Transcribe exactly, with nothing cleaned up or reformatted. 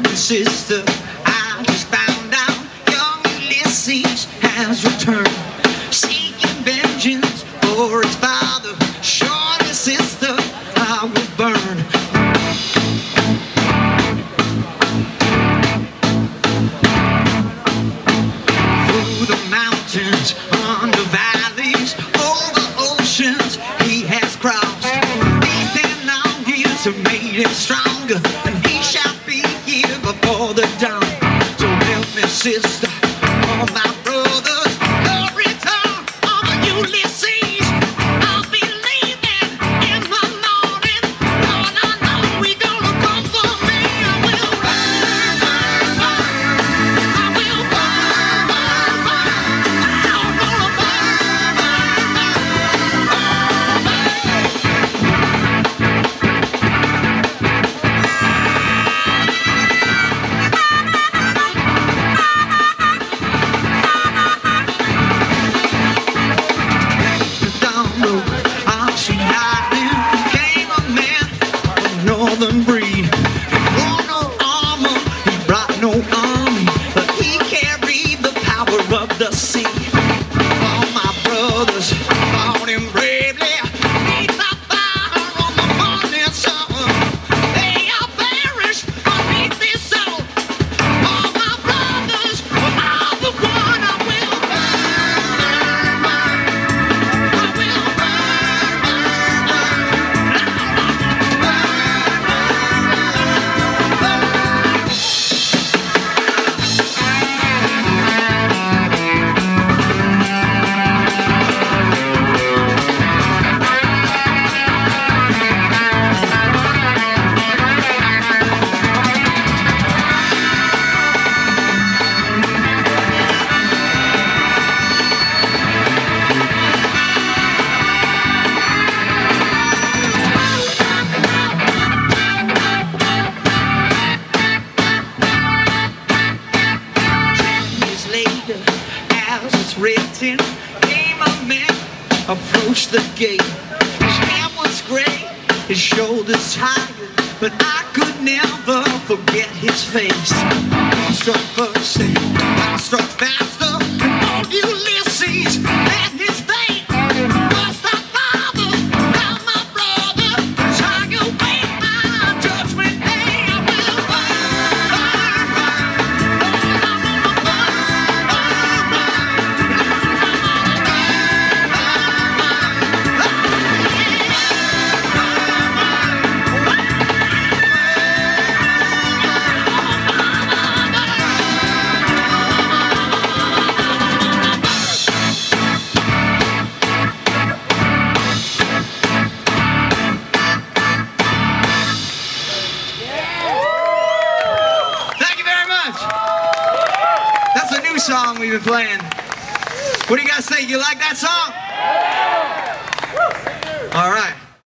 sister, I just found out young Ulysses has returned, seeking vengeance for his father. Surely, sister, I will burn. Through the mountains, under valleys, over oceans, he has crossed. These ten long years have made him stronger, and he shall be here before the dawn. So help me, sister, all my brothers, the return of Ulysses. I'll be leaving in the morning. Lord, I know we're gonna come for me. I will burn, burn, burn. I will burn, burn, burn. I'm gonna burn, burn, burn, northern breed. He wore no armor, he brought no army, but he carried the power of the sea. All my brothers fought him bravely, beneath the fire on the morning sun. They all perished beneath this sun. All my brothers were all the one. I will burn, burn, burn. I will burn, burn, burn. As it's written, came a man, approached the gate. His hair was gray, his shoulders tired, but I could never forget his face. He struck first and I struck faster, and old Ulysses and his fate was the father of my brother. Trying to wait my judgment day. I will burn, burn, burn. Lord, I'm gonna burn, burn, burn. That's a new song we've been playing. What do you guys think? You like that song? All right.